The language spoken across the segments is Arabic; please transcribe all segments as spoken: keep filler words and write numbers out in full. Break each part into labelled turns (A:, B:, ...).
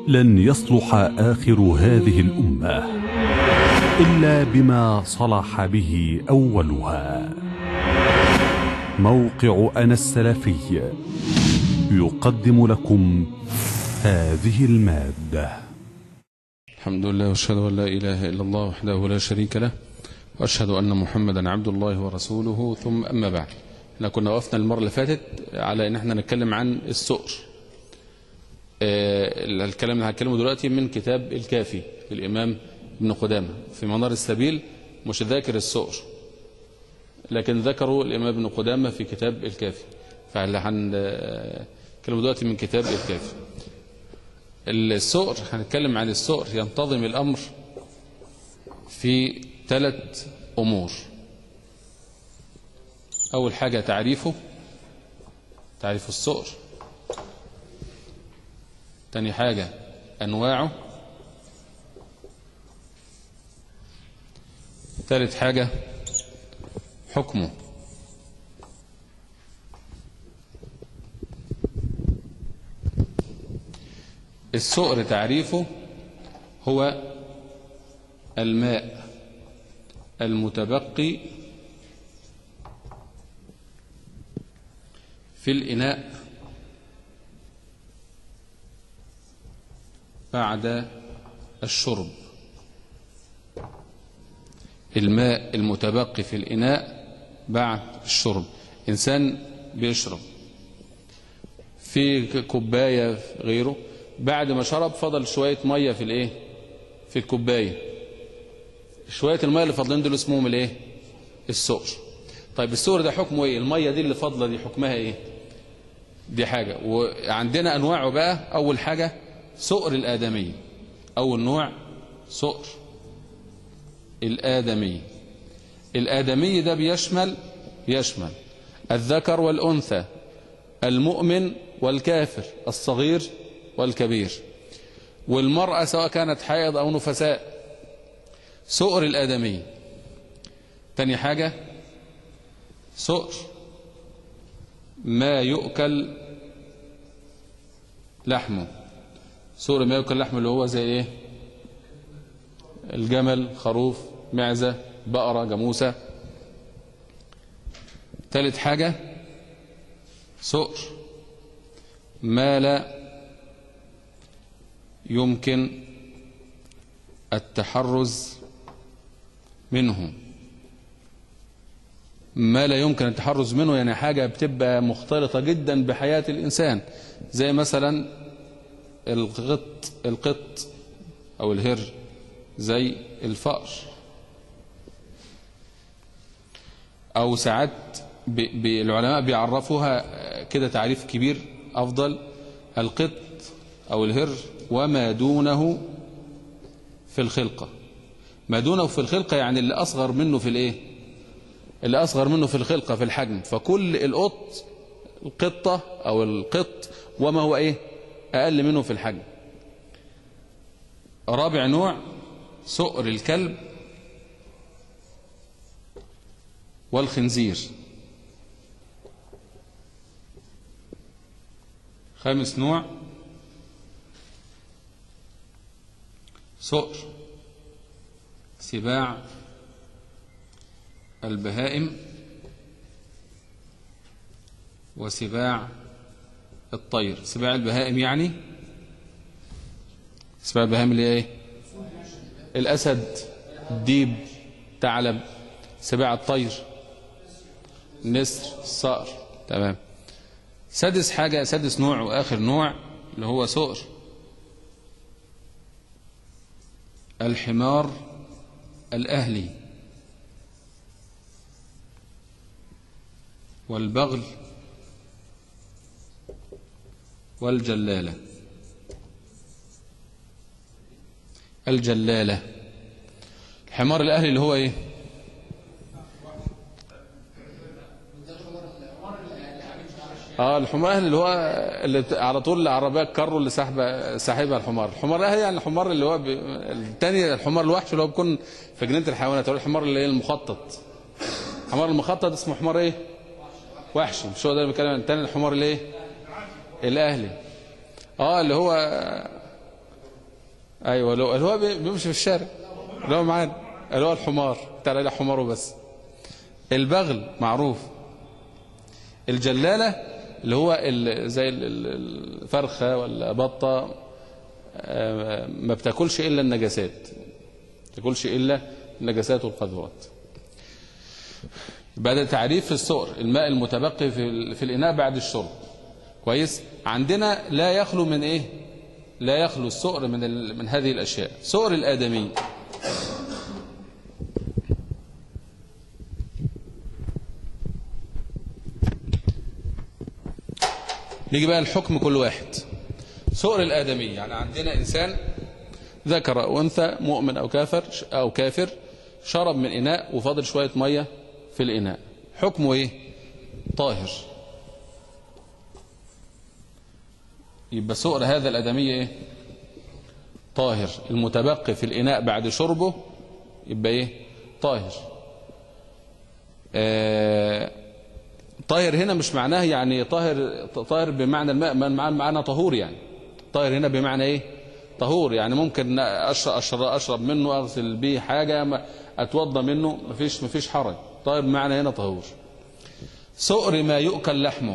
A: لن يصلح آخر هذه الأمة إلا بما صلح به أولها. موقع أنا السلفي يقدم لكم هذه المادة.
B: الحمد لله واشهد ان لا اله الا الله وحده لا شريك له واشهد ان محمدا عبد الله ورسوله، ثم اما بعد. احنا كنا وقفنا المره اللي فاتت على ان احنا نتكلم عن السؤر. آه الكلام اللي هنتكلمه دلوقتي من كتاب الكافي للامام ابن قدامه. في منار السبيل مش ذاكر السؤر، لكن ذكروا الامام ابن قدامه في كتاب الكافي، فاللي هنتكلم دلوقتي من كتاب الكافي. السؤر، هنتكلم عن السؤر. ينتظم الأمر في ثلاث أمور. أول حاجة تعريفه، تعريف السؤر. تاني حاجة أنواعه. ثالث حاجة حكمه. السؤر تعريفه هو الماء المتبقي في الإناء بعد الشرب. الماء المتبقي في الإناء بعد الشرب. إنسان بيشرب في كوباية غيره، بعد ما شرب فضل شوية مية في الايه في الكوباية، شوية المية اللي فاضلين دول اسمهم الايه السؤر. طيب السؤر ده حكمه ايه؟ المية دي اللي فاضلة دي حكمها ايه؟ دي حاجة. وعندنا انواعه بقى. اول حاجة سؤر الآدمي. اول نوع سؤر الآدمي. الآدمي ده بيشمل بيشمل الذكر والأنثى، المؤمن والكافر، الصغير والكبير، والمرأة سواء كانت حائض أو نفساء. سؤر الآدمي. تاني حاجة سؤر ما يؤكل لحمه. سؤر ما يؤكل لحمه اللي هو زي ايه؟ الجمل، خروف، معزة، بقرة، جاموسة. ثالث حاجة سؤر ما لا يمكن التحرز منه. ما لا يمكن التحرز منه يعني حاجة بتبقى مختلطة جدا بحياة الإنسان، زي مثلا القط القط أو الهر، زي الفأر. أو ساعات العلماء بيعرفوها كده تعريف كبير أفضل: القط أو الهر وما دونه في الخلقة. ما دونه في الخلقة يعني اللي أصغر منه في الإيه؟ اللي أصغر منه في الخلقة، في الحجم. فكل القط القطة أو القط وما هو إيه؟ أقل منه في الحجم. رابع نوع سؤر الكلب والخنزير. خامس نوع سؤر سباع البهائم وسباع الطير. سباع البهائم يعني سباع البهائم اللي ايه؟ الأسد، الديب، ثعلب. سباع الطير النسر، الصقر. تمام. سادس حاجة، سادس نوع وآخر نوع اللي هو سؤر الحمار الأهلي والبغل والجلالة. الجلالة. الحمار الأهلي اللي هو ايه؟ اه الحمار الاهلي اللي هو اللي على طول العربيه الكارو اللي ساحبه ساحبها الحمار. الحمار الاهلي يعني الحمار اللي هو ب... الثاني الحمار الوحش اللي هو بيكون في جنينه الحيوانات، او الحمار اللي هي المخطط. الحمار المخطط اسمه حمار ايه؟ وحشي. مش هو ده اللي بيتكلم عن الثاني الحمار الايه؟ الاهلي. اه اللي هو ايوه لو اللي هو بيمشي في الشارع اللي هو معانا اللي هو الحمار بتاع له حماره بس. البغل معروف. الجلاله اللي هو زي الفرخه ولا بطه ما بتاكلش الا النجاسات، ما بتاكلش الا النجاسات والقذورات. بعد تعريف السؤر الماء المتبقي في في الاناء بعد الشرب. كويس. عندنا لا يخلو من ايه؟ لا يخلو السؤر من ال... من هذه الاشياء. سؤر الادمي نيجي بقى الحكم كل واحد. سؤر الادمي يعني عندنا انسان ذكر او انثى مؤمن او كافر او كافر شرب من اناء وفاضل شويه ميه في الاناء، حكمه ايه؟ طاهر. يبقى سؤر هذا الادمي ايه؟ طاهر. المتبقي في الاناء بعد شربه يبقى ايه؟ طاهر. آه طاهر هنا مش معناه يعني طاهر طاهر بمعنى الماء، معنى طهور يعني. طاهر هنا بمعنى ايه؟ طهور. يعني ممكن اشرب اشرب, أشرب منه، اغسل به حاجه، اتوضى منه، مفيش مفيش حرج. طاهر بمعنى هنا طهور. سؤر ما يؤكل لحمه،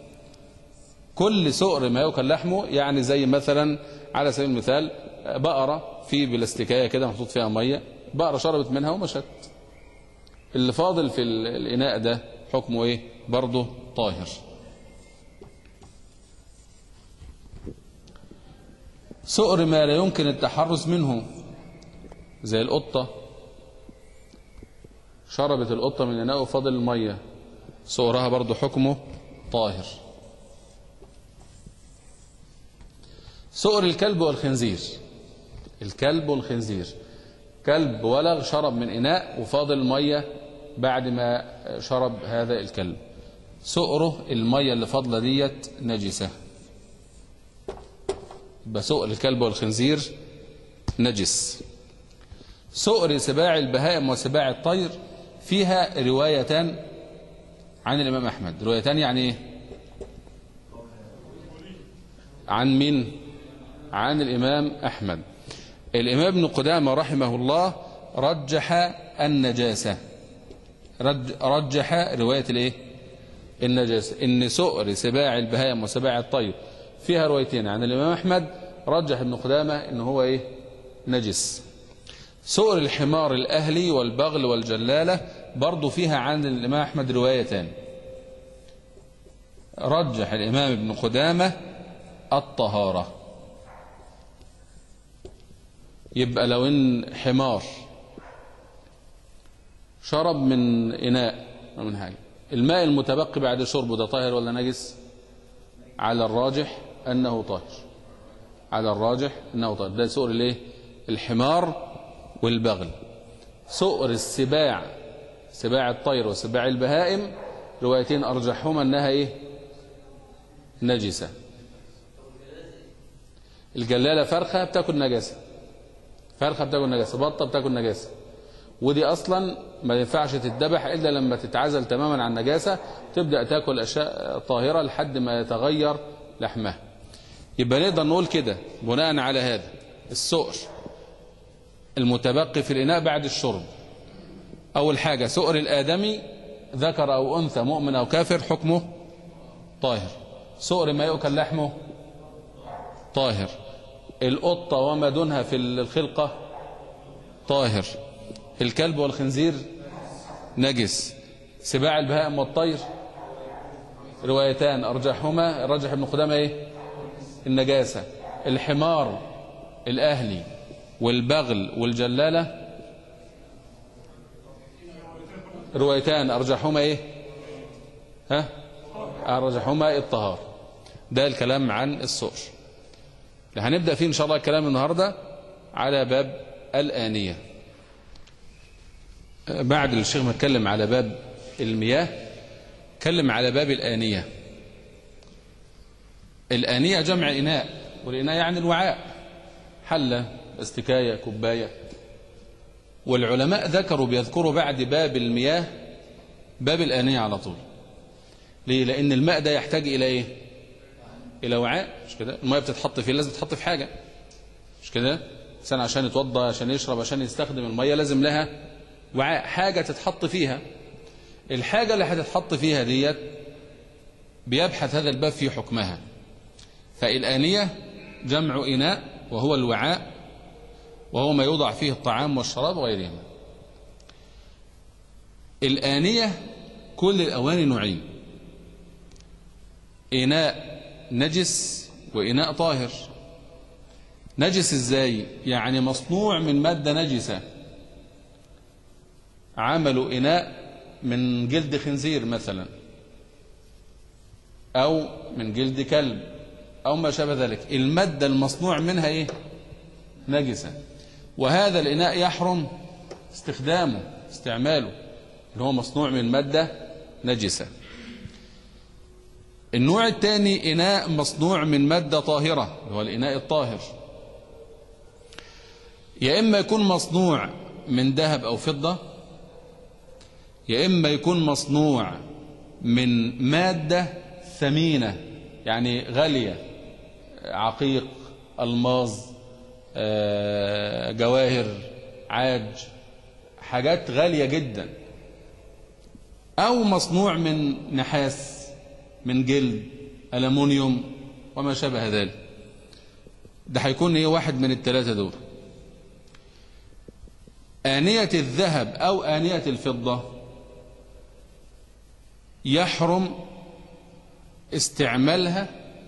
B: كل سؤر ما يؤكل لحمه يعني زي مثلا على سبيل المثال بقره في بلاستيكيه كده محطوط فيها ميه، بقره شربت منها ومشت، اللي فاضل في الاناء ده حكمه ايه؟ برضه طاهر. سؤر ما لا يمكن التحرز منه زي القطة، شربت القطة من الإناء وفاضل المية، سؤرها برضه حكمه طاهر. سؤر الكلب والخنزير، الكلب والخنزير، كلب ولغ شرب من إناء وفاضل المية بعد ما شرب هذا الكلب، سؤره المية اللي فاضلة ديت نجسة، يبقى سؤر الكلب والخنزير نجس. سؤر سباع البهائم وسباع الطير فيها روايتان عن الإمام أحمد. روايتان يعني ايه؟ عن مين؟ عن الإمام أحمد. الإمام ابن قدامة رحمه الله رجح النجاسة، رجح رواية الايه؟ النجاسة، ان سؤر سباع البهائم وسباع الطير فيها روايتين عن الإمام أحمد، رجح ابن قدامة ان هو ايه؟ نجس. سؤر الحمار الأهلي والبغل والجلالة برضو فيها عن الإمام أحمد روايتان، رجح الإمام ابن قدامة الطهارة. يبقى لو ان حمار شرب من إناء أو من حاجة، الماء المتبقي بعد شربه ده طاهر ولا نجس؟ على الراجح أنه طاهر، على الراجح أنه طاهر. ده سؤر الايه؟ الحمار والبغل. سؤر السباع، سباع الطير وسباع البهائم روايتين أرجحهما أنها إيه؟ نجسة. الجلالة فرخة بتاكل نجاسة، فرخة بتاكل نجاسة، بطة بتاكل نجاسة، ودي أصلا ما ينفعش تتذبح إلا لما تتعزل تماما عن النجاسة، تبدأ تاكل أشياء طاهرة لحد ما يتغير لحمها. يبقى نقدر نقول كده بناء على هذا السؤر المتبقي في الإناء بعد الشرب، أول حاجة سؤر الآدمي ذكر أو أنثى مؤمن أو كافر حكمه طاهر. سؤر ما يؤكل لحمه طاهر. القطة وما دونها في الخلقة طاهر. الكلب والخنزير نجس. سباع البهائم والطير روايتان أرجحهما رجح ابن قدامة إيه؟ النجاسة. الحمار الأهلي والبغل والجلالة روايتان أرجحهما إيه؟ ها؟ أرجحهما الطهار. ده الكلام عن السؤر. هنبدأ فيه إن شاء الله الكلام النهاردة على باب الآنية. بعد الشيخ ما اتكلم على باب المياه اتكلم على باب الآنية. الآنية جمع إناء، والإناء يعني الوعاء، حلة، استكاية، كوباية. والعلماء ذكروا بيذكروا بعد باب المياه باب الآنية على طول. ليه؟ لأن الماء ده يحتاج إلى إيه؟ إلى وعاء، مش كده؟ الماء بتتحط فيه، لازم تتحط في حاجة، مش كده؟ الإنسان عشان يتوضى، عشان يشرب، عشان يستخدم المية لازم لها وعاء، حاجة تتحط فيها. الحاجة اللي هتتحط فيها ديت بيبحث هذا الباب في حكمها. فالآنية جمع إناء وهو الوعاء، وهو ما يوضع فيه الطعام والشراب وغيرهما. الآنية كل الأواني نوعين: إناء نجس وإناء طاهر. نجس إزاي؟ يعني مصنوع من مادة نجسة، عملوا إناء من جلد خنزير مثلا، أو من جلد كلب، أو ما شابه ذلك. المادة المصنوع منها إيه؟ نجسة، وهذا الإناء يحرم استخدامه استعماله، اللي هو مصنوع من مادة نجسة. النوع الثاني إناء مصنوع من مادة طاهرة، اللي هو الإناء الطاهر. يا إما يكون مصنوع من ذهب أو فضة، يا إما يكون مصنوع من مادة ثمينة يعني غالية، عقيق، ألماظ، جواهر، عاج، حاجات غالية جدا. أو مصنوع من نحاس، من جلد، ألمونيوم، وما شابه ذلك. ده هيكون ايه؟ واحد من الثلاثة دول. آنية الذهب أو آنية الفضة يحرم استعمالها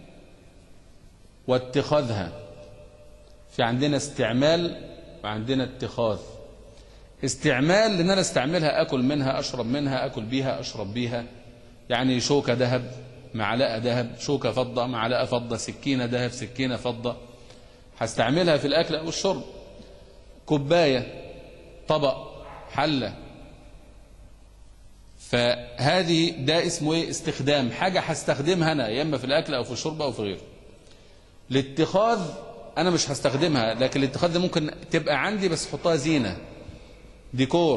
B: واتخاذها. في عندنا استعمال وعندنا اتخاذ. استعمال لأن أنا استعملها، أكل منها، أشرب منها، أكل بيها، أشرب بيها. يعني شوكة ذهب، معلقة ذهب، شوكة فضة، معلقة فضة، سكينة ذهب، سكينة فضة، هستعملها في الأكل أو الشرب. كوباية، طبق، حلة. فهذه ده اسمه ايه؟ استخدام، حاجة هستخدمها أنا يا إما في الأكل أو في الشرب أو في غيره. الاتخاذ أنا مش هستخدمها، لكن الاتخاذ ده ممكن تبقى عندي بس حطها زينة، ديكور،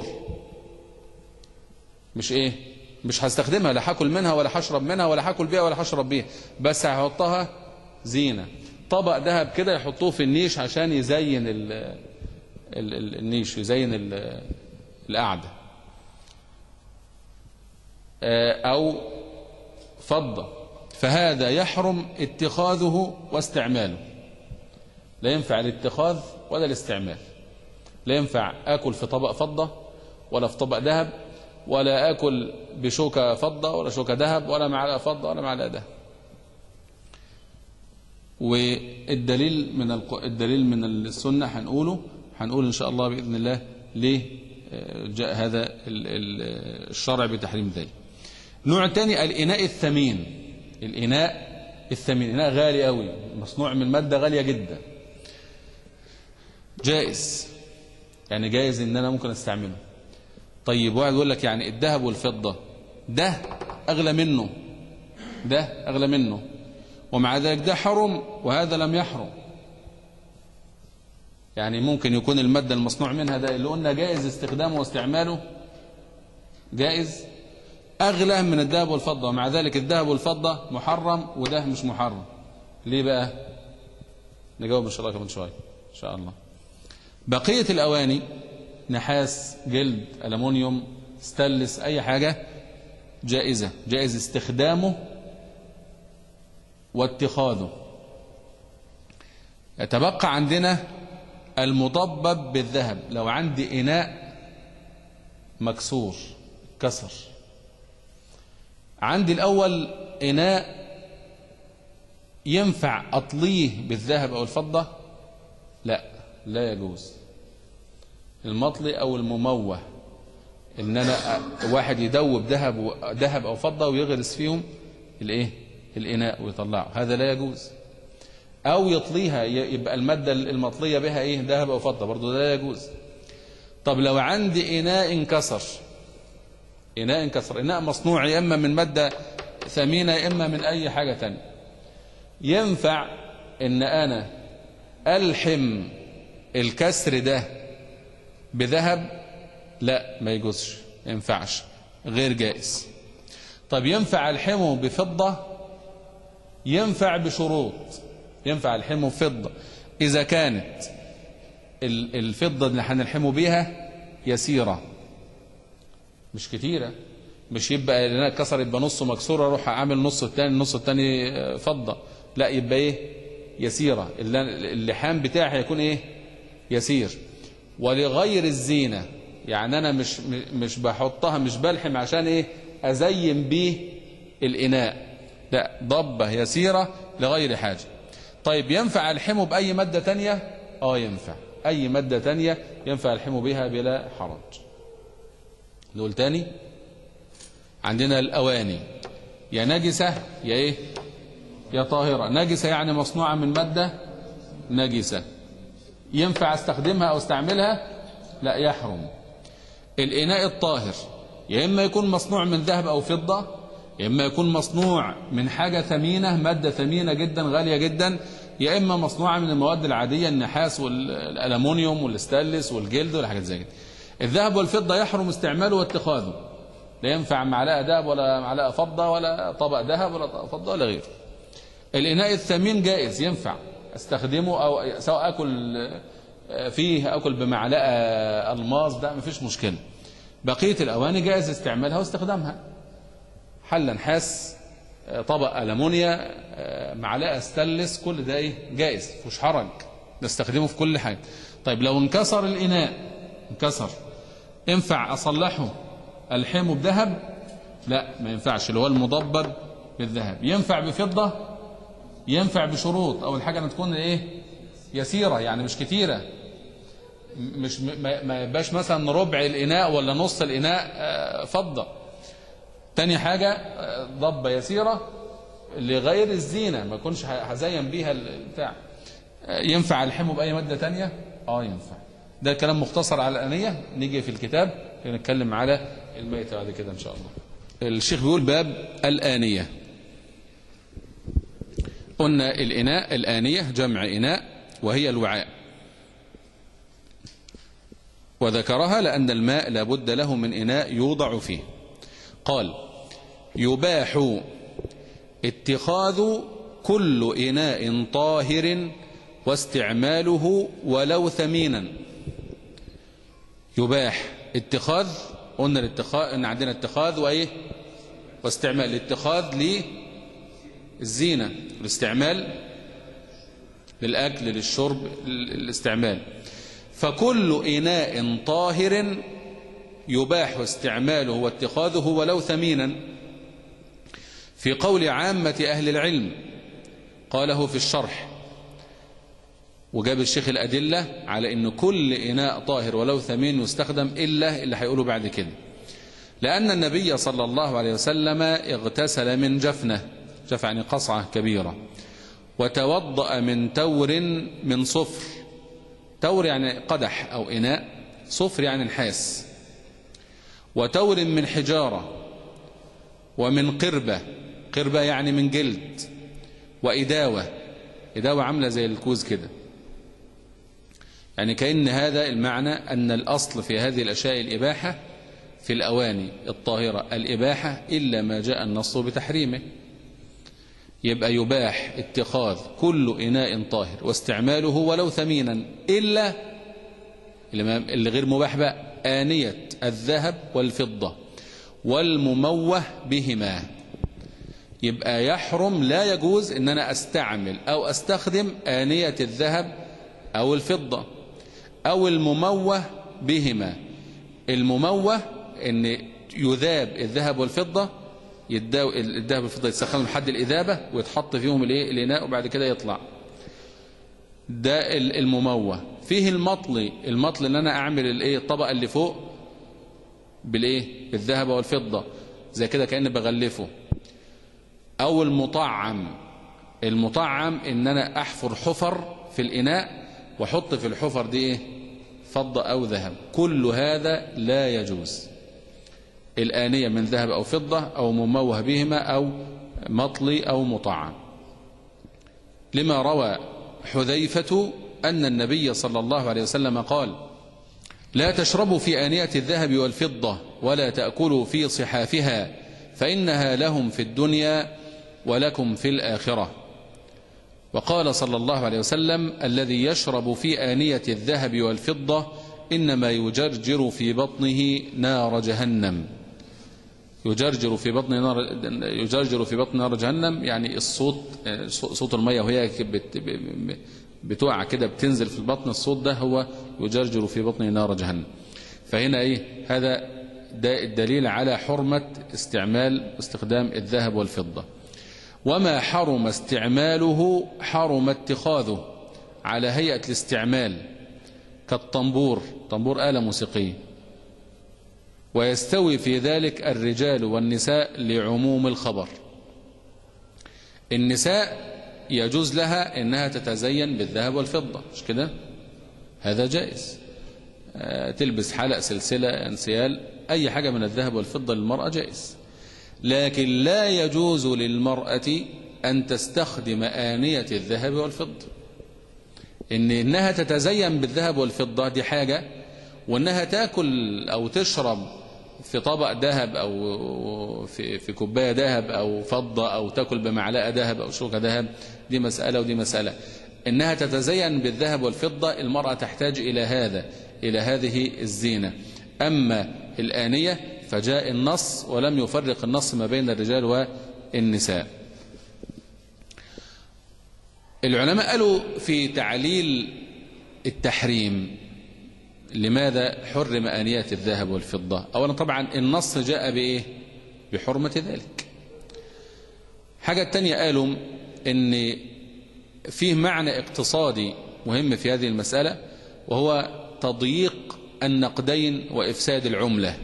B: مش ايه؟ مش هستخدمها، لا هاكل منها ولا هشرب منها ولا هاكل بيها ولا هشرب بيها، بس هحطها زينة. طبق ذهب كده يحطوه في النيش عشان يزين ال ال ال النيش، يزين ال القعدة. أو فضة، فهذا يحرم اتخاذه واستعماله. لا ينفع الاتخاذ ولا الاستعمال. لا ينفع آكل في طبق فضة ولا في طبق ذهب، ولا آكل بشوكة فضة ولا شوكة ذهب، ولا معلقة فضة ولا معلقة ذهب. والدليل من الدليل من السنة هنقوله هنقول إن شاء الله بإذن الله ليه جاء هذا الشرع بتحريم ذلك. نوع ثاني الإناء الثمين. الإناء الثمين إناء غالي قوي، مصنوع من مادة غالية جدا، جائز، يعني جائز إن أنا ممكن أستعمله. طيب واحد يقول لك يعني الذهب والفضة ده أغلى منه، ده أغلى منه، ومع ذلك ده حرم وهذا لم يحرم. يعني ممكن يكون المادة المصنوع منها ده اللي قلنا جائز استخدامه واستعماله، جائز، أغلى من الذهب والفضة، ومع ذلك الذهب والفضة محرم وده مش محرم. ليه بقى؟ نجاوب إن شاء الله كمان شوية إن شاء الله. بقية الأواني، نحاس، جلد، ألمونيوم، ستانلس، أي حاجة جائزة، جائز استخدامه واتخاذه. يتبقى عندنا المضبب بالذهب. لو عندي إناء مكسور كسر، عندي الأول إناء ينفع أطليه بالذهب أو الفضة؟ لا، لا يجوز. المطلي أو المموه، إن أنا واحد يدوب ذهب ذهب أو فضة ويغرس فيهم الإيه؟ الإناء ويطلعه، هذا لا يجوز. أو يطليها، يبقى المادة المطلية بها إيه؟ ذهب أو فضة، برضو لا يجوز. طب لو عندي إناء انكسر، إناء انكسر، إناء مصنوع يا إما من مادة ثمينة يا إما من أي حاجة تانية، ينفع إن أنا ألحم الكسر ده بذهب؟ لا، ما يجوزش، ما ينفعش، غير جائز. طب ينفع ألحمه بفضة؟ ينفع بشروط. ينفع ألحمه بفضة إذا كانت الفضة اللي هنلحمه بيها يسيرة مش كتيرة، مش يبقى الإناء اتكسر يبقى نصه مكسور اروح اعمل نص الثاني النص الثاني فضة، لا يبقى ايه يسيرة، اللحام بتاعي هيكون ايه يسير. ولغير الزينة يعني انا مش مش بحطها مش بلحم عشان ايه ازين بيه الإناء، لا ضبة يسيرة لغير حاجة. طيب ينفع الحمه بأي مادة تانية؟ اه ينفع أي مادة تانية ينفع الحمه بها بلا حرج. نقول تاني، عندنا الأواني يا نجسة يا ايه يا طاهرة. نجسة يعني مصنوعة من مادة نجسة، ينفع استخدمها أو استعملها؟ لا يحرم. الإناء الطاهر يا إما يكون مصنوع من ذهب أو فضة، يا إما يكون مصنوع من حاجة ثمينة مادة ثمينة جدا غالية جدا، يا إما مصنوعة من المواد العادية النحاس والألمونيوم والستانلس والجلد والحاجات زي كده. الذهب والفضة يحرم استعماله واتخاذه، لا ينفع معلقة ذهب ولا معلقة فضة ولا طبق ذهب ولا طبق فضة ولا غيره. الإناء الثمين جائز ينفع استخدمه، أو سواء أكل فيه أكل بمعلقة ألماس ده مفيش مشكلة. بقية الأواني جائز استعمالها واستخدامها، حلة نحاس طبق ألمونيا معلقة ستانلس كل ده ايه جائز مفيش حرج نستخدمه في كل حاجة. طيب لو انكسر الإناء انكسر ينفع أصلحه ألحمه بذهب؟ لا ما ينفعش، اللي هو المضبب بالذهب. ينفع بفضة؟ ينفع بشروط، أول حاجة أن تكون ايه يسيرة يعني مش كتيرة، مش ما يبقاش مثلا ربع الإناء ولا نص الإناء فضة. تاني حاجة ضبة يسيرة لغير الزينة ما يكونش هزين بيها البتاع. ينفع الحمه بأي مادة تانية؟ اه ينفع. ده كلام مختصر على الآنية، نيجي في الكتاب نتكلم على الميتة بعد كده إن شاء الله. الشيخ بيقول باب الآنية. قلنا الإناء الآنية جمع إناء وهي الوعاء، وذكرها لأن الماء لابد له من إناء يوضع فيه. قال يباح اتخاذ كل إناء طاهر واستعماله ولو ثمينا. يباح اتخاذ، قلنا الاتخاذ ان عندنا اتخاذ وايه واستعمال. الاتخاذ للزينة، الاستعمال للأكل للشرب الاستعمال. فكل إناء طاهر يباح استعماله واتخاذه ولو ثمينا، في قول عامة أهل العلم قاله في الشرح، وجاب الشيخ الأدلة على أن كل إناء طاهر ولو ثمين يستخدم إلا اللي هيقوله بعد كده. لأن النبي صلى الله عليه وسلم اغتسل من جفنة، جفنة يعني قصعة كبيرة، وتوضأ من تور من صفر. تور يعني قدح أو إناء، صفر يعني نحاس، وتور من حجارة، ومن قربة، قربة يعني من جلد، وإداوة، إداوة عاملة زي الكوز كده. يعني كأن هذا المعنى أن الأصل في هذه الأشياء الإباحة، في الأواني الطاهرة الإباحة إلا ما جاء النص بتحريمه. يبقى يباح اتخاذ كل إناء طاهر واستعماله ولو ثمينا إلا اللي غير مباح بقى آنية الذهب والفضة والمموه بهما. يبقى يحرم لا يجوز ان انا استعمل او استخدم آنية الذهب او الفضة او المموه بهما. المموه ان يذاب الذهب والفضة، الذهب والفضة يتسخنوا لحد الإذابة ويتحط فيهم الايه الإناء وبعد كده يطلع. ده المموه. فيه المطلي، المطلي ان انا اعمل الايه الطبقة اللي فوق بالايه بالذهب والفضة زي كده كأني بغلفه. او المطعم، المطعم ان انا احفر حفر في الاناء واحط في الحفر دي ايه فضة او ذهب. كل هذا لا يجوز. الآنية من ذهب او فضة او مموه بهما او مطلي او مطعم. لما روى حذيفة ان النبي صلى الله عليه وسلم قال لا تشربوا في آنية الذهب والفضة ولا تأكلوا في صحافها فإنها لهم في الدنيا ولكم في الآخرة. وقال صلى الله عليه وسلم: الذي يشرب في آنية الذهب والفضة إنما يجرجر في بطنه نار جهنم. يجرجر في بطن نار يجرجر في بطن نار جهنم، يعني الصوت صوت المية وهي بتقع كده بتنزل في البطن، الصوت ده هو يجرجر في بطن نار جهنم. فهنا ايه؟ هذا ده الدليل على حرمة استعمال استخدام الذهب والفضة. وما حرم استعماله حرم اتخاذه على هيئة الاستعمال، كالطنبور، طنبور آلة موسيقية، ويستوي في ذلك الرجال والنساء لعموم الخبر. النساء يجوز لها انها تتزين بالذهب والفضة، مش كده؟ هذا جائز، تلبس حلق، سلسلة، انسيال، اي حاجة من الذهب والفضة للمرأة جائز. لكن لا يجوز للمرأة ان تستخدم آنية الذهب والفضة. ان انها تتزين بالذهب والفضة دي حاجة، وانها تاكل او تشرب في طبق ذهب او في في كوبايه ذهب او فضه، او تاكل بمعلقه ذهب او شوكه ذهب، دي مساله ودي مساله. انها تتزين بالذهب والفضه، المراه تحتاج الى هذا، الى هذه الزينه. اما الآنية فجاء النص ولم يفرق النص ما بين الرجال والنساء. العلماء قالوا في تعليل التحريم لماذا حرم آنية الذهب والفضة. أولا طبعا النص جاء بإيه؟ بحرمة ذلك. حاجة تانية قالوا إن فيه معنى اقتصادي مهم في هذه المسألة، وهو تضييق النقدين وإفساد العملة.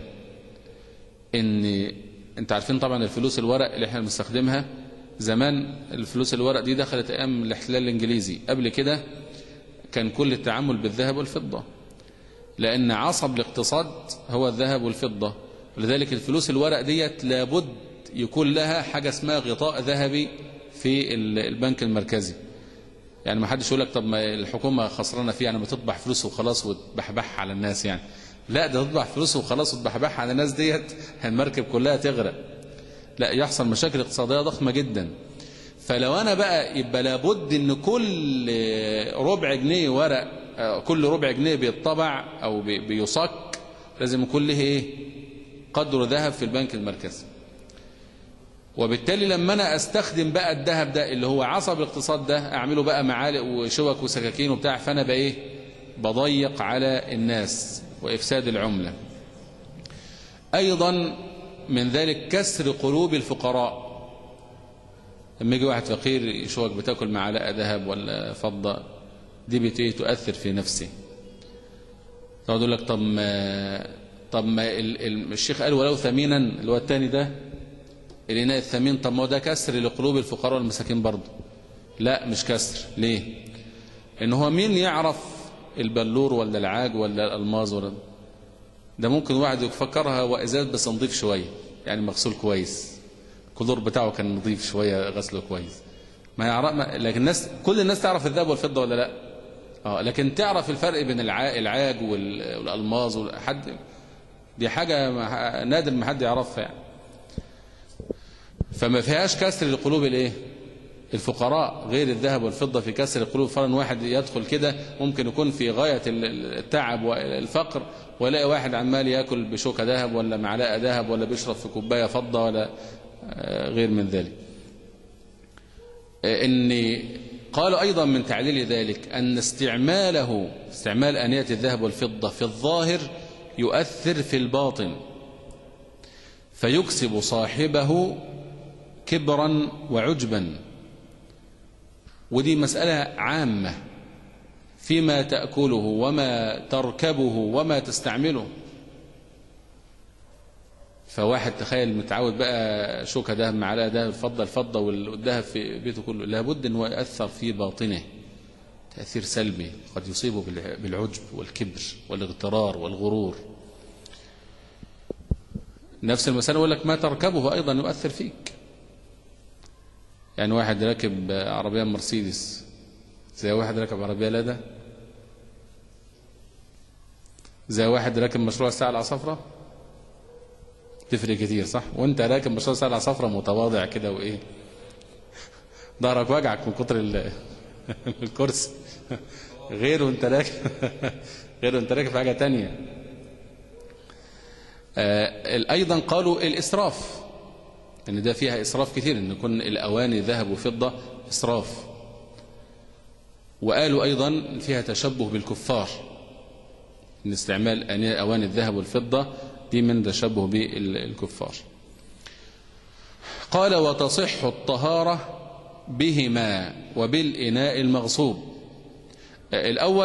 B: إن أنت عارفين طبعا الفلوس الورق اللي احنا بنستخدمها زمان، الفلوس الورق دي دخلت أيام الاحتلال الإنجليزي. قبل كده كان كل التعامل بالذهب والفضة، لأن عصب الاقتصاد هو الذهب والفضة. ولذلك الفلوس الورق ديت لابد يكون لها حاجة اسمها غطاء ذهبي في البنك المركزي. يعني ما حدش يقول لك طب ما الحكومة خسرانة فيه، يعني ما تطبع فلوس وخلاص وتبحبحها على الناس. يعني لا، ده تطبع فلوس وخلاص وتبحبحها على الناس ديت المركب كلها تغرق، لا يحصل مشاكل اقتصادية ضخمة جدا. فلو أنا بقى يبقى لابد إن كل ربع جنيه ورق، كل ربع جنيه بيطبع أو بيصك، لازم يكون له إيه؟ قدر ذهب في البنك المركزي. وبالتالي لما أنا أستخدم بقى الذهب ده اللي هو عصب الاقتصاد ده، أعمله بقى معالق وشوك وسكاكين وبتاع، فأنا بقى إيه؟ بضيق على الناس وإفساد العملة. أيضا من ذلك كسر قلوب الفقراء. لما يجي واحد فقير يشوك بتاكل معلقة ذهب ولا فضة، دي بتيه تؤثر في نفسه. تقعد يقول لك طب ما طب ما الشيخ قال ولو ثمينا، اللي هو الثاني ده الإناء الثمين، طب ما هو ده كسر لقلوب الفقراء والمساكين برضه. لا مش كسر. ليه؟ إن هو مين يعرف البلور ولا العاج ولا الألماظ ولا ده؟ ممكن واحد يفكرها هو إزاز بس نضيف شوية، يعني مغسول كويس، الكلور بتاعه كان نضيف شوية، غسله كويس. ما يعرف ما... لكن الناس، كل الناس تعرف الذهب والفضة ولا لا؟ اه لكن تعرف الفرق بين الع... العاج وال... والألماظ والحد، دي حاجة نادر ما حد يعرفها يعني. فما فيهاش كسر لقلوب الايه؟ الفقراء، غير الذهب والفضة في كسر القلوب. فرن واحد يدخل كده ممكن يكون في غاية التعب والفقر، ولاقي واحد عمال ياكل بشوكة ذهب ولا معلقة ذهب ولا بيشرب في كوباية فضة ولا غير من ذلك. إن قالوا أيضا من تعليل ذلك أن استعماله، استعمال آنية الذهب والفضة في الظاهر يؤثر في الباطن، فيكسب صاحبه كبرا وعجبا. ودي مسألة عامة فيما تأكله وما تركبه وما تستعمله. فواحد تخيل متعود بقى شوكة دهب معلقة دهب الفضة الفضة والذهب في بيته كله، لابد أنه يأثر في باطنه تأثير سلبي قد يصيبه بالعجب والكبر والاغترار والغرور. نفس المسألة يقول لك ما تركبه أيضا يؤثر فيك. يعني واحد راكب عربية مرسيدس زي واحد راكب عربية لادا، زي واحد راكب مشروع الساعة العصفرة، تفرق كتير صح؟ وانت راكب مشروع الساعة العصفرة متواضع كده وايه، ظهرك وجعك من كتر الكرسي غيره انت راكب غيره انت راكب حاجة تانية. آه ايضا قالوا الاسراف، ان ده فيها اسراف كتير، ان يكون الاواني ذهب وفضة اسراف. وقالوا ايضا فيها تشبه بالكفار، ان استعمال اواني الذهب والفضة دي من تشبه بالكفار. قال وتصح الطهارة بهما وبالإناء المغصوب. الأول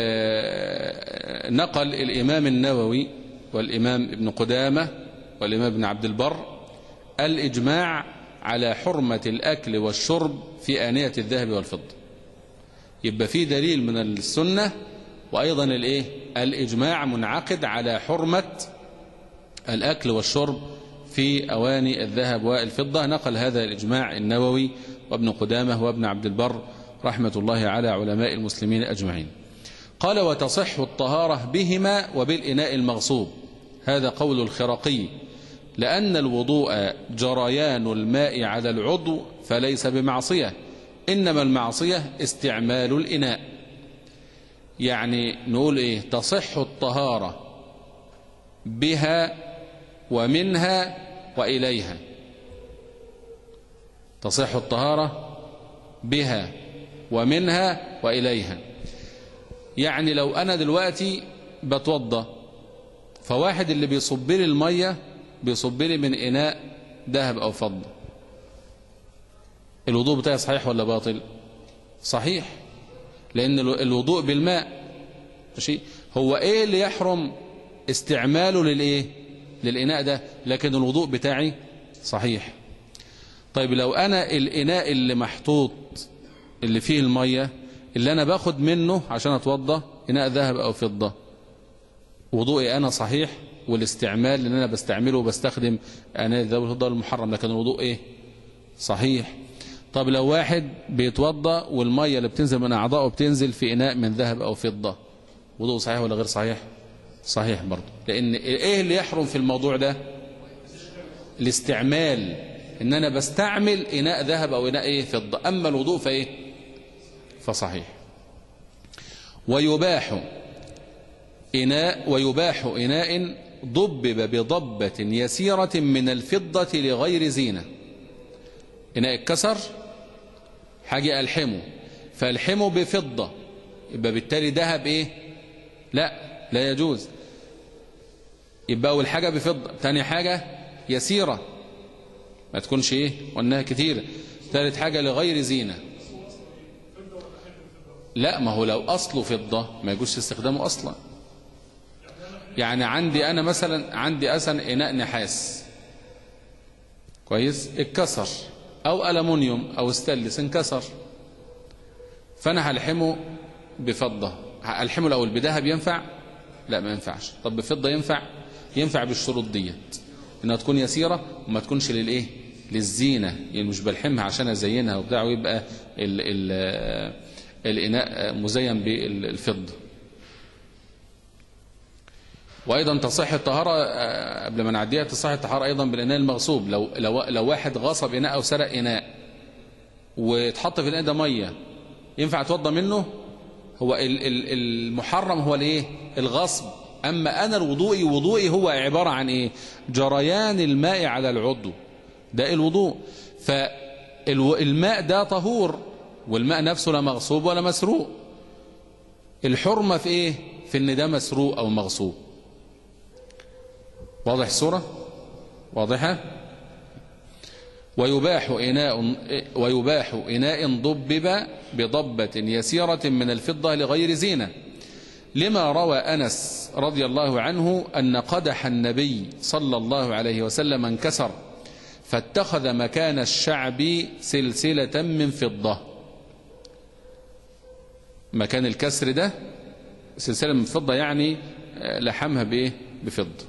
B: نقل الإمام النووي والإمام ابن قدامة والإمام ابن عبد البر الإجماع على حرمة الأكل والشرب في آنية الذهب والفضة. يبقى في دليل من السنة، وأيضا الإيه؟ الإجماع منعقد على حرمة الأكل والشرب في أواني الذهب والفضة. نقل هذا الإجماع النووي وابن قدامة وابن عبد البر رحمة الله على علماء المسلمين أجمعين. قال وتصح الطهارة بهما وبالإناء المغصوب. هذا قول الخرقي، لأن الوضوء جريان الماء على العضو فليس بمعصية، إنما المعصية استعمال الإناء. يعني نقول إيه؟ تصح الطهارة بها ومنها وإليها. تصح الطهارة بها ومنها وإليها. يعني لو أنا دلوقتي بتوضى، فواحد اللي بيصب لي المية بيصب لي من إناء ذهب أو فضة، الوضوء بتاعي صحيح ولا باطل؟ صحيح، لأن الوضوء بالماء. ماشي، هو إيه اللي يحرم استعماله للإيه؟ للإناء ده، لكن الوضوء بتاعي صحيح. طيب لو أنا الإناء اللي محطوط اللي فيه المية اللي أنا باخد منه عشان أتوضى إناء ذهب أو فضة، وضوئي أنا صحيح، والاستعمال اللي أنا بستعمله وبستخدم إناء الذهب والفضة المحرم، لكن الوضوء إيه؟ صحيح. طب لو واحد بيتوضى والمية اللي بتنزل من أعضائه بتنزل في إناء من ذهب أو فضة، وضوء صحيح ولا غير صحيح؟ صحيح برضه. لأن إيه اللي يحرم في الموضوع ده؟ الاستعمال، إن أنا بستعمل إناء ذهب أو إناء إيه؟ فضة. أما الوضوء فإيه؟ فصحيح. ويباح إناء ويباح إناء ضبب بضبة يسيرة من الفضة لغير زينة. إناء اتكسر، حاجة ألحمه، فألحمه بفضة، يبقى بالتالي ذهب إيه؟ لا، لا يجوز. يبقى أول حاجة بفضة، تاني حاجة يسيرة ما تكونش إيه؟ وأنها كتيرة. ثالث حاجة لغير زينة. لا، ما هو لو أصله فضة ما يجوز استخدامه أصلا. يعني عندي أنا مثلا عندي أصلا إناء نحاس كويس، اتكسر، أو ألمونيوم أو استانلس انكسر، فأنا هلحمه بفضة. هلحمه الأول بذهب ينفع؟ لا، ما ينفعش. طب بفضة ينفع؟ ينفع بالشروط ديت، إنها تكون يسيرة وما تكونش للإيه؟ للزينة. يعني مش بلحمها عشان أزينها وبتاع ويبقى ال ال الإناء مزين بالفضة. وأيضا تصح الطهارة قبل ما نعديها، تصح الطهارة أيضا بالإناء المغصوب. لو لو لو واحد غصب إناء أو سرق إناء واتحط في الإناء ده مية، ينفع أتوضى منه؟ هو المحرم هو الإيه؟ الغصب. أما أنا الوضوء وضوئي هو عبارة عن إيه؟ جريان الماء على العضو، ده الوضوء. فالماء ده طهور، والماء نفسه لا مغصوب ولا مسروق. الحرمة في إيه؟ في إن ده مسروق أو مغصوب. واضح الصورة؟ واضحة؟ ويباح إناء ويباح إناء ضبب بضبة يسيرة من الفضة لغير زينة، لما روى أنس رضي الله عنه أن قدح النبي صلى الله عليه وسلم انكسر فاتخذ مكان الشعب سلسلة من فضة. مكان الكسر ده سلسلة من فضة، يعني لحمها بإيه؟ بفضة.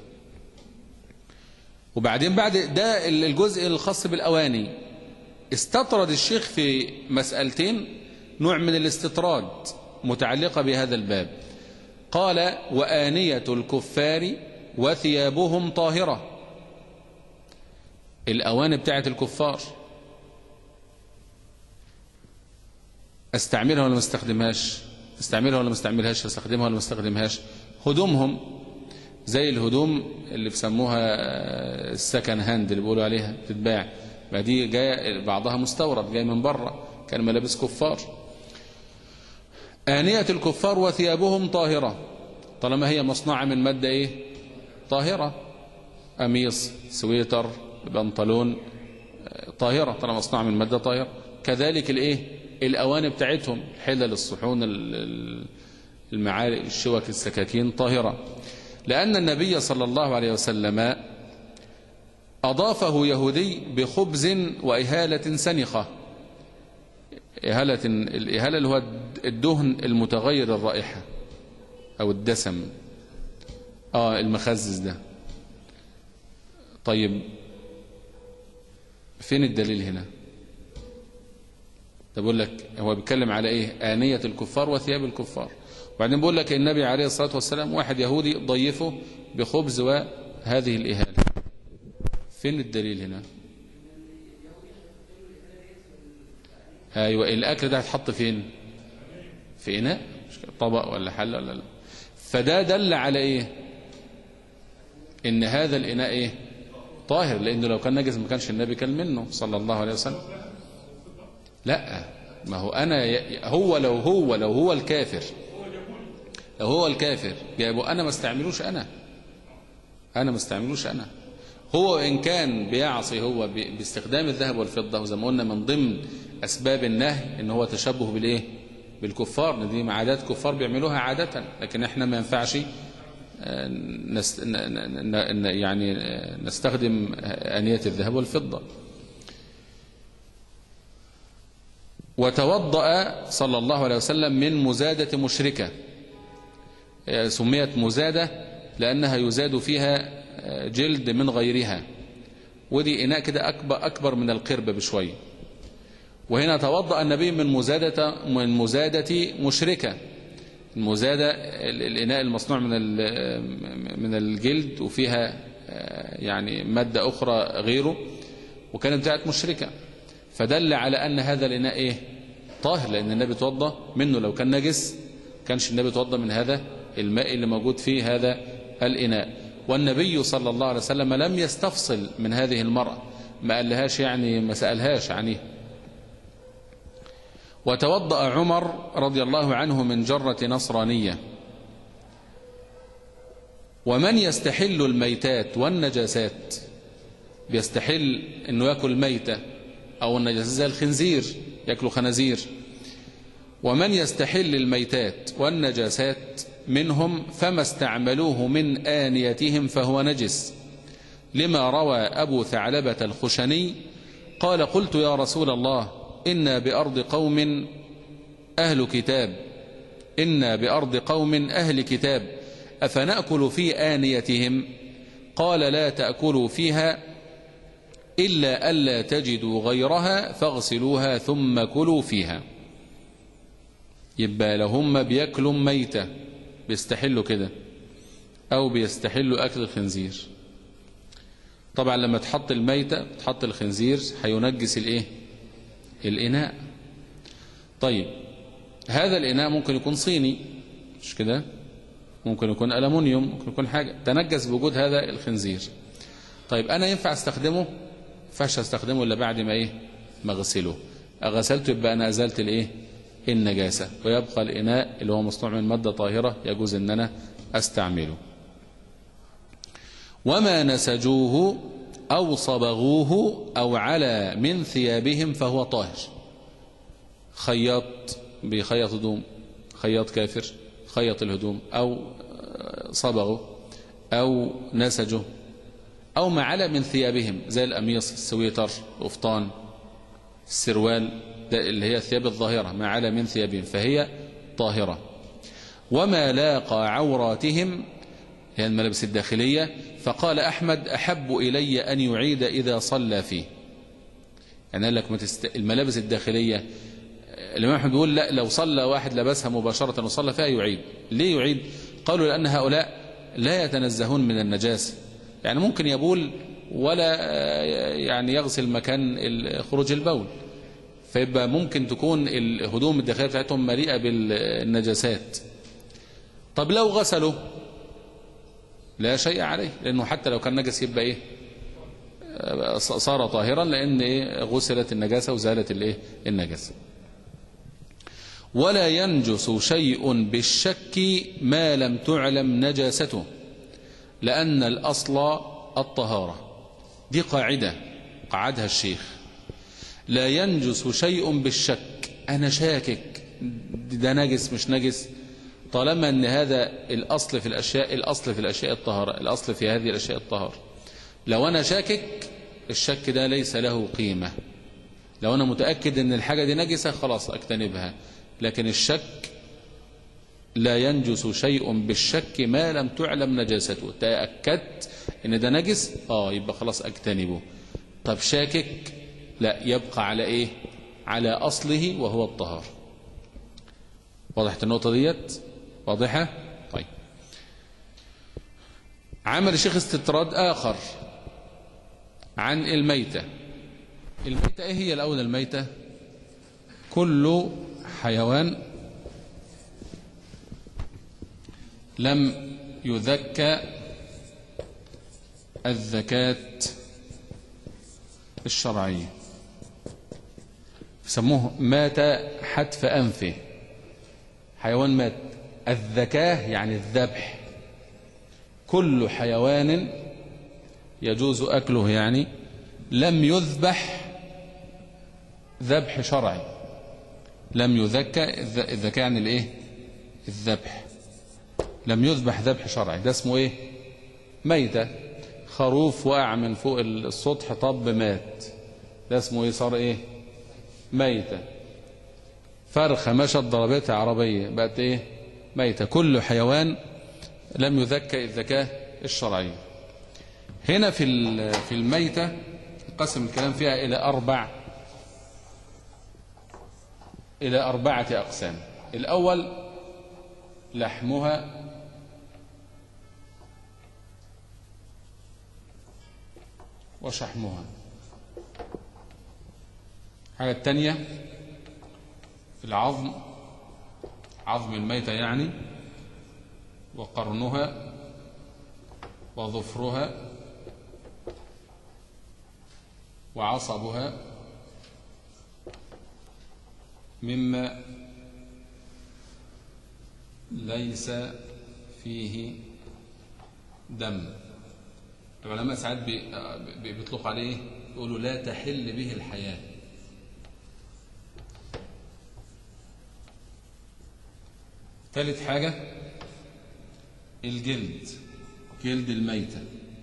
B: وبعدين بعد ده الجزء الخاص بالأواني، استطرد الشيخ في مسألتين، نوع من الاستطراد متعلقة بهذا الباب. قال وآنية الكفار وثيابهم طاهرة. الأواني بتاعت الكفار، استعملها ولا ما استخدمهاش، استعملها ولا ما استعملهاش، استخدمها ولا ما استخدمهاش. هدومهم زي الهدوم اللي بيسموها السكن هاند اللي بيقولوا عليها تتباع، ما دي جايه بعضها مستورد جاي من بره، كان ملابس كفار. آنية الكفار وثيابهم طاهرة طالما هي مصنوعة من مادة ايه؟ طاهرة. قميص، سويتر، بنطلون، طاهرة طالما مصنوعة من مادة طاهرة. كذلك الايه؟ الأواني بتاعتهم، الحلل، الصحون، المعالق، الشوك، السكاكين، طاهرة. لأن النبي صلى الله عليه وسلم أضافه يهودي بخبز وإهالة سنخة. إهالة، الإهالة اللي هو الدهن المتغير الرائحة أو الدسم، آه المخزز ده. طيب فين الدليل هنا؟ ده بقول لك هو بيتكلم على إيه؟ آنية الكفار وثياب الكفار. وبعدين بقول لك النبي عليه الصلاة والسلام واحد يهودي ضيفه بخبز وهذه الإهالة. فين الدليل هنا؟ أيوة، الأكل ده هتحط فين؟ في إناء، طبق ولا حلة ولا لا. فده دل على إيه؟ إن هذا الإناء إيه؟ طاهر، لأنه لو كان نجس ما كانش النبي كل منه صلى الله عليه وسلم. لا، ما هو أنا ي... هو لو هو لو هو الكافر لو هو الكافر جايبه أنا ما استعملوش، أنا أنا ما استعملوش أنا هو إن كان بيعصي هو باستخدام الذهب والفضة، وزي ما قلنا من ضمن أسباب النهي إن هو تشبه بالإيه؟ بالكفار، دي عادات كفار بيعملوها عادة، لكن إحنا ما ينفعش نست... يعني نستخدم آنية الذهب والفضة. وتوضأ صلى الله عليه وسلم من مزادة مشركة، سميت مزادة لأنها يزاد فيها جلد من غيرها، ودي إناء كده أكبر, أكبر من القربة بشوية. وهنا توضأ النبي من مزادة من مزادة مشركة. المزادة الإناء المصنوع من من الجلد وفيها يعني مادة أخرى غيره، وكانت بتاعت مشركة، فدل على أن هذا الإناء إيه؟ طاهر، لأن النبي توضأ منه. لو كان نجس كانش النبي توضأ من هذا الماء اللي موجود فيه هذا الإناء. والنبي صلى الله عليه وسلم لم يستفصل من هذه المرأة، ما قالهاش يعني ما سألهاش عنه. وتوضأ عمر رضي الله عنه من جرة نصرانية. ومن يستحل الميتات والنجاسات، بيستحل انه يأكل ميتة او النجاسات زي الخنزير، يأكل خنازير. ومن يستحل الميتات والنجاسات منهم فما استعملوه من آنيتهم فهو نجس، لما روى أبو ثعلبة الخشني قال: قلت يا رسول الله إنا بأرض قوم أهل كتاب إنا بأرض قوم أهل كتاب أفنأكل في آنيتهم؟ قال: لا تأكلوا فيها إلا ألا تجدوا غيرها فاغسلوها ثم كلوا فيها. يبقى لهم بيأكلوا ميتة بيستحلوا كده، أو بيستحلوا أكل الخنزير. طبعا لما تحط الميتة تحط الخنزير هينجس الإيه؟ الإناء. طيب هذا الإناء ممكن يكون صيني، مش كده؟ ممكن يكون ألمونيوم، ممكن يكون حاجة تنجس بوجود هذا الخنزير. طيب أنا ينفع استخدمه؟ فاش استخدمه إلا بعد ما إيه؟ ما غسله. أغسلته يبقى أنا أزلت الإيه؟ النجاسة، ويبقى الإناء اللي هو مصنوع من مادة طاهرة يجوز أن أنا أستعمله. وما نسجوه أو صبغوه أو على من ثيابهم فهو طاهر. خياط بيخيط هدوم، خياط كافر خيط الهدوم، أو صبغه أو نسجه، أو ما على من ثيابهم زي القميص، السويتر، القفطان، السروال، اللي هي الثياب الظاهرة، ما على من ثيابهم فهي طاهرة. وما لاقى عوراتهم هي الملابس الداخلية، فقال أحمد: أحب إلي أن يعيد إذا صلى فيه. يعني قال لك ما تست... الملابس الداخلية الإمام أحمد بيقول لا، لو صلى واحد لبسها مباشرة وصلى فيها يعيد. ليه يعيد؟ قالوا لأن هؤلاء لا يتنزهون من النجاسة، يعني ممكن يبول ولا يعني يغسل مكان خروج البول، فيبقى ممكن تكون الهدوم الداخلية بتاعتهم مليئة بالنجاسات. طب لو غسلوا لا شيء عليه، لأنه حتى لو كان نجس يبقى إيه صار طاهرا، لأن إيه غسلت النجاسة وزالت الإيه النجاسة. ولا ينجس شيء بالشك ما لم تعلم نجاسته، لأن الأصل الطهارة. دي قاعدة قعدها الشيخ، لا ينجس شيء بالشك، أنا شاكك ده نجس مش نجس، طالما أن هذا الأصل في الأشياء، الأصل في الأشياء الطهارة، الأصل في هذه الأشياء الطهارة. لو أنا شاكك الشك ده ليس له قيمة، لو أنا متأكد أن الحاجة دي نجسة خلاص أجتنبها، لكن الشك لا ينجس شيء بالشك ما لم تعلم نجاسته. تأكدت أن ده نجس آه يبقى خلاص أجتنبه. طب شاكك لا، يبقى على إيه؟ على أصله وهو الطهارة. واضحة النقطة ديت؟ واضحة؟ طيب عمل الشيخ استطراد آخر عن الميتة. الميتة إيه هي الأول؟ الميتة كل حيوان لم يذكى الزكاة الشرعية، يسموه مات حتف أنفه، حيوان مات. الذكاة يعني الذبح، كل حيوان يجوز أكله يعني لم يذبح ذبح شرعي، لم يذكى. الذكاة يعني الايه؟ الذبح، لم يذبح ذبح شرعي، ده اسمه ايه؟ ميتة. خروف وقع من فوق السطح طب مات، ده اسمه ايه؟ صار ايه؟ ميتة. فرخة مشت ضربتها عربية بقت ايه؟ ميتة. كل حيوان لم يذكى الذكاة الشرعية. هنا في في الميتة قسم الكلام فيها إلى أربع إلى أربعة أقسام. الأول لحمها وشحمها. الحاجة الثانية العظم، عظم الميتة يعني، وقرنها وظفرها وعصبها مما ليس فيه دم. العلماء ساعات بيطلق عليه يقولوا لا تحل به الحياة. ثالث حاجة الجلد، جلد الميتة.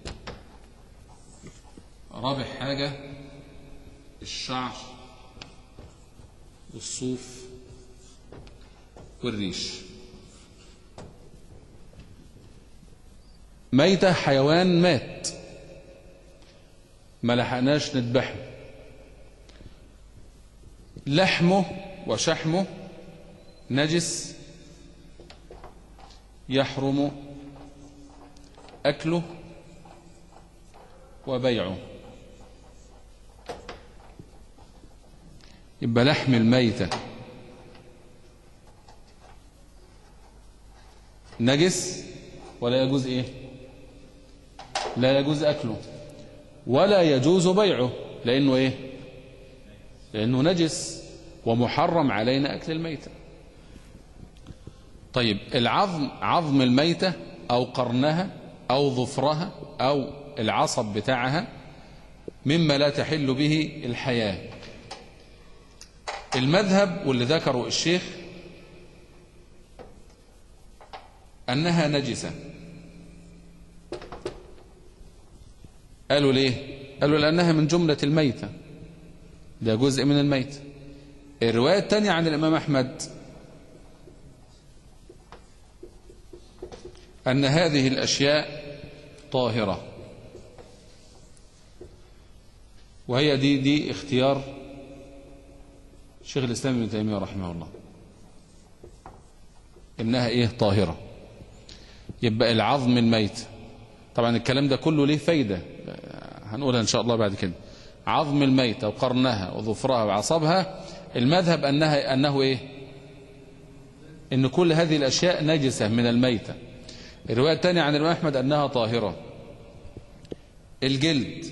B: رابع حاجة الشعر والصوف والريش. ميتة حيوان مات ما لحقناش نذبحه، لحمه وشحمه نجس يحرم أكله وبيعه. يبقى لحم الميتة نجس ولا يجوز ايه؟ لا يجوز أكله ولا يجوز بيعه، لأنه ايه؟ لأنه نجس ومحرم علينا أكل الميتة. طيب العظم، عظم الميتة أو قرنها أو ظفرها أو العصب بتاعها مما لا تحل به الحياة. المذهب واللي ذكره الشيخ أنها نجسة. قالوا ليه؟ قالوا لأنها من جملة الميتة، ده جزء من الميتة. الرواية الثانية عن الإمام أحمد أن هذه الأشياء طاهرة، وهي دي دي اختيار شيخ الإسلام ابن تيمية رحمه الله، إنها إيه؟ طاهرة. يبقى العظم الميت، طبعا الكلام ده كله ليه فايدة هنقولها إن شاء الله بعد كده. عظم الميت وقرنها وظفرها وعصبها المذهب أنها أنه إيه؟ إن كل هذه الأشياء نجسة من الميتة. الرواية الثانية عن الإمام أحمد أنها طاهرة. الجلد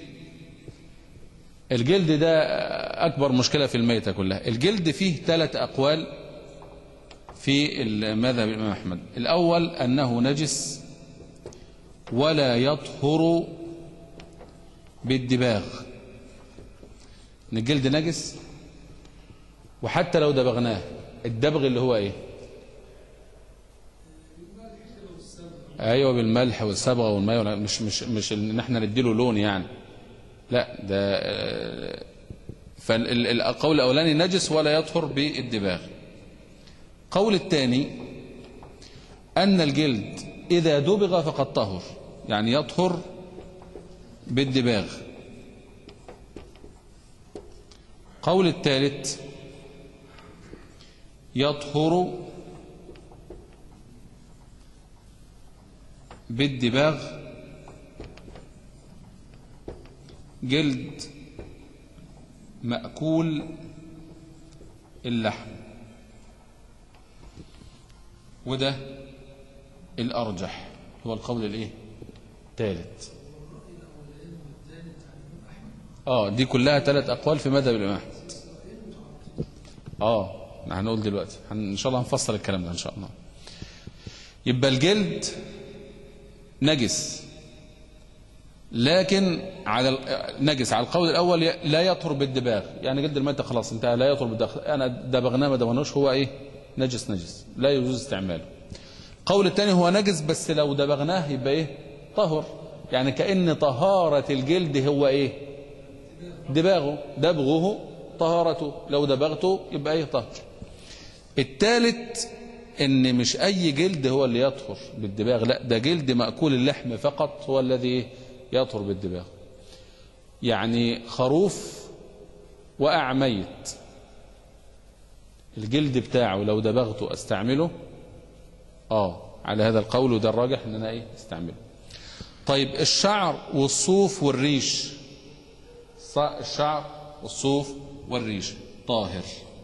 B: الجلد ده أكبر مشكلة في الميتة كلها. الجلد فيه ثلاث أقوال في المذهب الإمام أحمد. الأول أنه نجس ولا يطهر بالدباغ، إن الجلد نجس وحتى لو دبغناه. الدبغ اللي هو إيه؟ أيوة، بالملح والصبغة والماء، مش مش مش إن إحنا نديله لون يعني، لا ده. فالقول الأولاني نجس ولا يطهر بالدباغ. قول الثاني أن الجلد إذا دبغ فقد طهر، يعني يطهر بالدباغ. قول الثالث يطهر بالدباغ جلد مأكول اللحم، وده الأرجح، هو القول الايه الثالث. اه دي كلها ثلاث أقوال في مذهب الإمام أحمد. اه هنقول دلوقتي ان شاء الله هنفصل الكلام ده ان شاء الله. يبقى الجلد نجس، لكن على نجس على القول الأول لا يطهر بالدباغ، يعني جلد الميتة خلاص انتهى، لا يطهر بالدباغ. أنا دبغناه ما دبغناهوش، هو إيه؟ نجس نجس لا يجوز استعماله. القول الثاني هو نجس بس لو دبغناه يبقى إيه؟ طهر، يعني كأن طهارة الجلد هو إيه؟ دباغه، دبغه طهارته، لو دبغته يبقى إيه؟ طهر. الثالث ان مش اي جلد هو اللي يطهر بالدباغ، لا ده جلد مأكول اللحم فقط هو الذي يطهر بالدباغ. يعني خروف وقع ميت، الجلد بتاعه لو دبغته استعمله؟ اه على هذا القول، وده الراجح ان انا ايه استعمله. طيب الشعر والصوف والريش، الشعر والصوف والريش طاهر.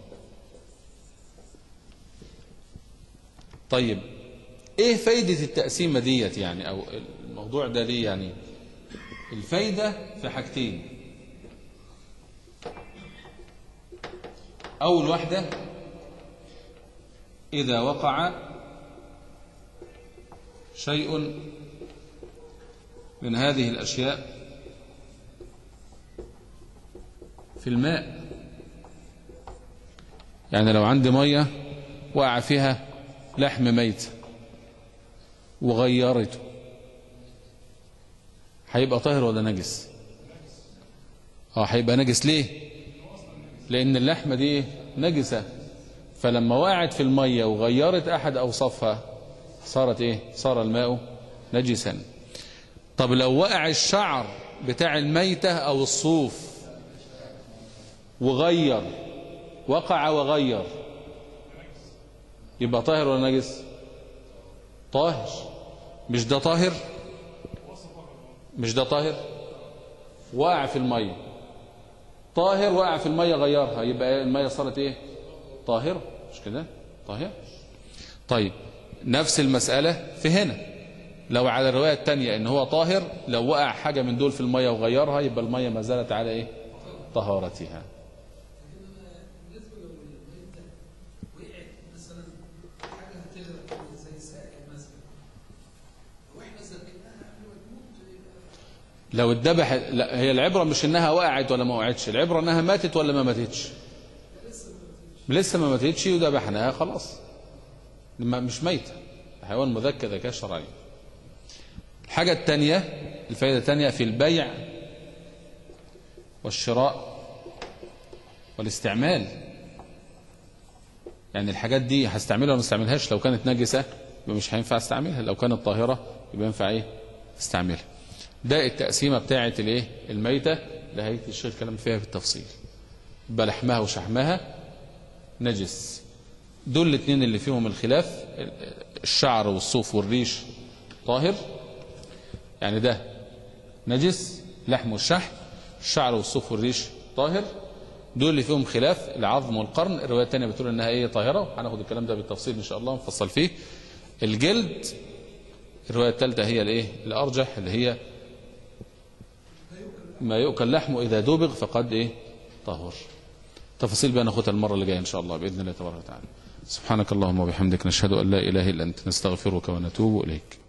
B: طيب ايه فايدة التقسيمة ديت يعني، او الموضوع ده ليه يعني؟ الفايدة في حاجتين. اول واحدة، اذا وقع شيء من هذه الاشياء في الماء، يعني لو عندي مية وقع فيها لحم ميت وغيرته، هيبقى طاهر ولا نجس؟ اه هيبقى نجس. ليه؟ لان اللحمه دي نجسه، فلما وقعت في الميه وغيرت احد اوصافها صارت ايه؟ صار الماء نجسا. طب لو وقع الشعر بتاع الميته او الصوف وغير، وقع وغير، يبقى طاهر ولا نجس؟ طاهر. مش ده طاهر؟ مش ده طاهر؟ وقع في المية طاهر، وقع في المية غيرها، يبقى المية صارت ايه؟ طاهرة، مش كده؟ طاهر. طيب نفس المسألة في هنا، لو على الرواية الثانية ان هو طاهر، لو وقع حاجة من دول في المية وغيرها يبقى المية ما زالت على ايه؟ طهارتها. لو اتذبح، لا هي العبرة مش انها وقعت ولا ما وقعتش، العبرة انها ماتت ولا ما ماتتش. لسه ما ماتتش وذبحناها خلاص، مش ميتة، حيوان مذكى ذكاء شرعي. الحاجة الثانية، الفائدة الثانية في البيع والشراء والاستعمال. يعني الحاجات دي هستعملها ولا ما استعملهاش؟ لو كانت نجسة يبقى مش هينفع استعملها، لو كانت طاهرة يبقى ينفع ايه؟ استعملها. ده التقسيمة بتاعة الايه؟ الميتة اللي هيأتي الشيخ الكلام فيها في التفصيل. يبقى لحمها وشحمها نجس. دول الاثنين اللي فيهم الخلاف. الشعر والصوف والريش طاهر، يعني ده نجس، لحم والشحم. الشعر والصوف والريش طاهر. دول اللي فيهم خلاف، العظم والقرن. الرواية الثانية بتقول انها ايه طاهرة، هناخد الكلام ده بالتفصيل ان شاء الله نفصل فيه. الجلد الرواية الثالثة هي الايه الارجح، اللي هي ما يؤكل لحمه اذا دبغ فقد ايه طهر. تفاصيل بقى ناخدها المرة اللي جاية ان شاء الله باذن الله تبارك وتعالى. سبحانك اللهم وبحمدك، نشهد ان لا اله الا انت، نستغفرك ونتوب اليك.